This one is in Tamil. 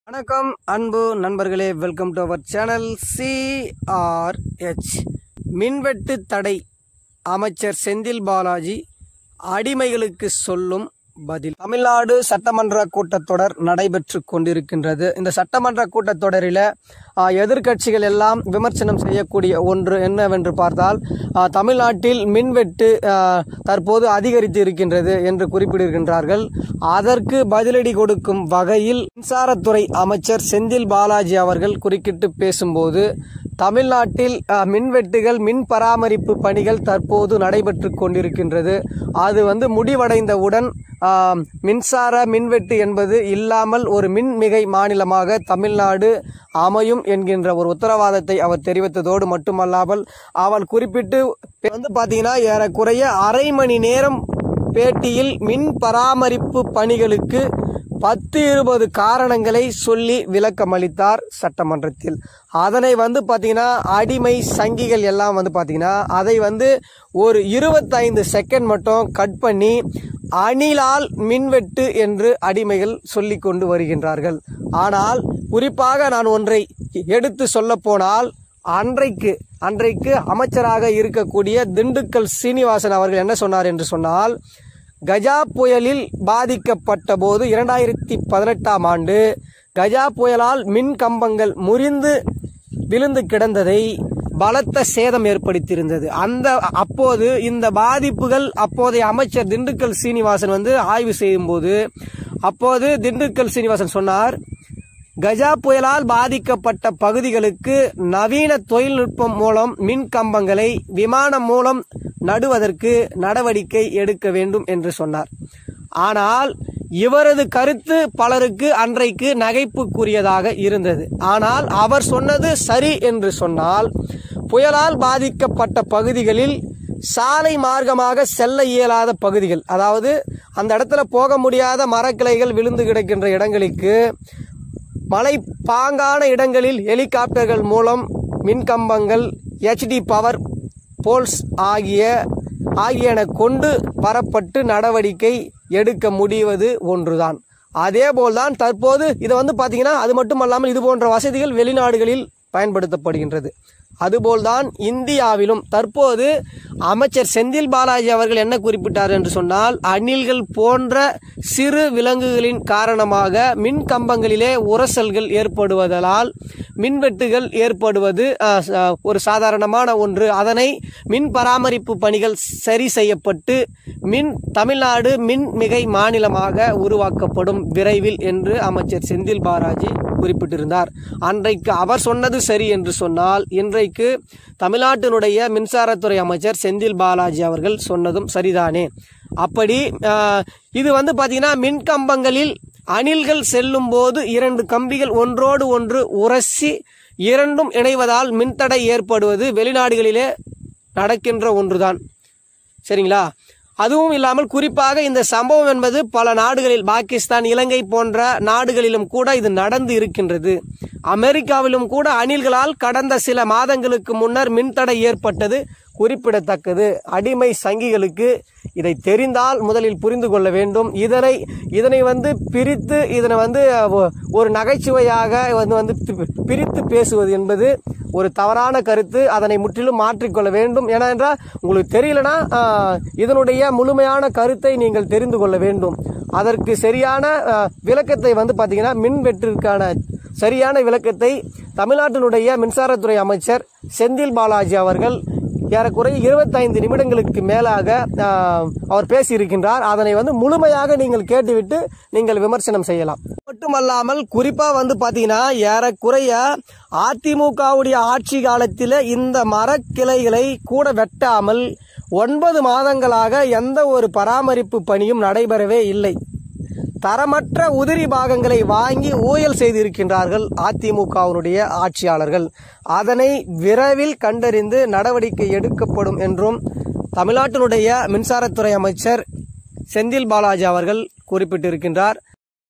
வணக்கம் அன்பு நண்பர்களே, welcome to our channel CRH. மின்வெட்டு தடை அமைச்சர் செந்தில் பாலாஜி அடிமைகளுக்கு சொல்லும் பதில். தமிழ்நாடு சட்டமன்ற கூட்டத்தொடர் நடைபெற்று கொண்டிருக்கின்றது. இந்த சட்டமன்ற கூட்டத்தொடரில் எதிர்க்கட்சிகள் எல்லாம் விமர்சனம் செய்யக்கூடிய ஒன்று என்னவென்று பார்த்தால், தமிழ்நாட்டில் மின்வெட்டு தற்போது அதிகரித்து இருக்கின்றது என்று குறிப்பிடுகின்றார்கள். அதற்கு பதிலடி கொடுக்கும் வகையில் மின்சாரத்துறை அமைச்சர் செந்தில் பாலாஜி அவர்கள் குறுக்கிட்டு பேசும்போது, தமிழ்நாட்டில் மின்வெட்டுகள் மின் பராமரிப்பு பணிகள் தற்போது நடைபெற்று கொண்டிருக்கின்றது. அது முடிவடைந்தவுடன் மின்சார மின்வெட்டு என்பது இல்லாமல் ஒரு மின்மிகை மாநிலமாக தமிழ்நாடு அமையும் என்கின்ற ஒரு உத்தரவாதத்தை அவர் தெரிவித்ததோடு மட்டுமல்லாமல் அவர் குறிப்பிட்டு பார்த்தீங்கன்னா ஏறக்குறைய அரை மணி நேரம் பேட்டியில் மின் பராமரிப்பு பணிகளுக்கு 10-20 காரணங்களை சொல்லி விளக்கமளித்தார் சட்டமன்றத்தில். அதனை பார்த்தீங்கன்னா அடிமை சங்கிகள் எல்லாம் பார்த்தீங்கன்னா அதை ஒரு 25 செகண்ட் மட்டும் கட் பண்ணி அணிலால் மின்வெட்டு என்று அடிமைகள் சொல்லி கொண்டு வருகின்றார்கள். ஆனால் குறிப்பாக நான் ஒன்றை எடுத்து சொல்ல போனால், அன்றைக்கு அமைச்சராக இருக்கக்கூடிய திண்டுக்கல் சீனிவாசன் அவர்கள் என்ன சொன்னார் என்று சொன்னால், கஜா புயலில் பாதிக்கப்பட்ட போது 2018ஆம் ஆண்டு கஜா புயலால் மின் கம்பங்கள் முறிந்து விழுந்து கிடந்ததை பலத்த சேதம் ஏற்படுத்தியிருந்தது. அப்போது இந்த பாதிப்புகள் அப்போதைய அமைச்சர் திண்டுக்கல் சீனிவாசன் ஆய்வு செய்யும் போது, அப்போது திண்டுக்கல் சீனிவாசன் சொன்னார், கஜா புயலால் பாதிக்கப்பட்ட பகுதிகளுக்கு நவீன தொழில்நுட்பம் மூலம் மின் கம்பங்களை விமானம் மூலம் நடுவதற்கு நடவடிக்கை எடுக்க வேண்டும் என்று சொன்னார். ஆனால் இவரது கருத்து பலருக்கு அன்றைக்கு நகைப்புக்குரியதாக இருந்தது. ஆனால் அவர் சொன்னது சரி என்று சொன்னால், புயலால் பாதிக்கப்பட்ட பகுதிகளில் சாலை மார்க்கமாக செல்ல இயலாத பகுதிகள், அதாவது அந்த இடத்துல போக முடியாத மரக்கிளைகள் விழுந்து கிடக்கின்ற இடங்களுக்கு மலை பாங்கான இடங்களில் ஹெலிகாப்டர்கள் மூலம் மின்கம்பங்கள், HD பவர் போல்ஸ் ஆகியன கொண்டு வரப்பட்டு நடவடிக்கை எடுக்க முடிவது ஒன்றுதான். அதேபோல்தான் தற்போது இதை பார்த்தீங்கன்னா அது மட்டுமல்லாமல் இது போன்ற வசதிகள் வெளிநாடுகளில் பயன்படுத்தப்படுகின்றது. அதுபோல்தான் இந்தியாவிலும் தற்போது அமைச்சர் செந்தில் பாலாஜி அவர்கள் என்ன குறிப்பிட்டார் என்று சொன்னால், அணில்கள் போன்ற சிறு விலங்குகளின் காரணமாக மின் கம்பங்களிலே உரசல்கள் ஏற்படுவதால் மின்வெட்டுகள் ஏற்படுவது ஒரு சாதாரணமான ஒன்று. அதனை மின் பராமரிப்பு பணிகள் சரி செய்யப்பட்டு தமிழ்நாடு மின்மிகை மாநிலமாக உருவாக்கப்படும் விரைவில் என்று அமைச்சர் செந்தில் பாலாஜி குறிப்பிட்டிருந்தார். அன்றைக்கு அவர் சொன்னது சரி என்று சொன்னால், இன்றைக்கு தமிழ்நாட்டினுடைய மின்சாரத்துறை அமைச்சர் செந்தில் பாலாஜி அவர்கள் சொன்னதும் சரிதானே? அப்படி இது பார்த்தீங்கன்னா மின்கம்பங்களில் அணில்கள் செல்லும் போது 2 கம்பிகள் ஒன்றோடு ஒன்று உரசி இரண்டும் இணைவதால் மின்தடை ஏற்படுவது வெளிநாடுகளிலே நடக்கின்ற ஒன்றுதான். சரிங்களா? அதுவும் இல்லாமல் குறிப்பாக இந்த சம்பவம் என்பது பல நாடுகளில், பாகிஸ்தான், இலங்கை போன்ற நாடுகளிலும் கூட இது நடந்து இருக்கின்றது. அமெரிக்காவிலும் கூட அணில்களால் கடந்த சில மாதங்களுக்கு முன்னர் மின்தடை ஏற்பட்டது குறிப்பிடத்தக்கது. அடிமை சங்கிகளுக்கு இதை தெரிந்தால் முதலில் புரிந்து கொள்ள வேண்டும். இதனை பிரித்து இதனை ஒரு நகைச்சுவையாக பிரித்து பேசுவது என்பது ஒரு தவறான கருத்து. அதனை முற்றிலும் மாற்றிக்கொள்ள வேண்டும். ஏனென்றால் உங்களுக்கு தெரியலனா இதனுடைய முழுமையான கருத்தை நீங்கள் தெரிந்து கொள்ள வேண்டும். அதற்கு சரியான விளக்கத்தை பார்த்தீங்கன்னா மின்வெட்டிற்கான சரியான விளக்கத்தை தமிழ்நாட்டினுடைய மின்சாரத்துறை அமைச்சர் செந்தில் பாலாஜி அவர்கள் ஏறக்குறைய 25 நிமிடங்களுக்கு மேலாக அவர் பேசியிருக்கின்றார். அதனை முழுமையாக நீங்கள் கேட்டுவிட்டு நீங்கள் விமர்சனம் செய்யலாம். மட்டுமல்லாமல் குறிப்பாக பார்த்தீங்கன்னா ஏறக்குறைய அதிமுகவுடைய ஆட்சி காலத்தில் இந்த மரக்கிளைகளை கூட வெட்டாமல் 9 மாதங்களாக எந்த ஒரு பராமரிப்பு பணியும் நடைபெறவே இல்லை. தரமற்ற உதிரி பாகங்களை வாங்கி ஊழல் செய்திருக்கின்றார்கள் அதிமுகவினுடைய ஆட்சியாளர்கள். அதனை விரைவில் கண்டறிந்து நடவடிக்கை எடுக்கப்படும் என்றும் தமிழ்நாட்டினுடைய மின்சாரத்துறை அமைச்சர் செந்தில் பாலாஜி அவர்கள் குறிப்பிட்டிருக்கின்றார்.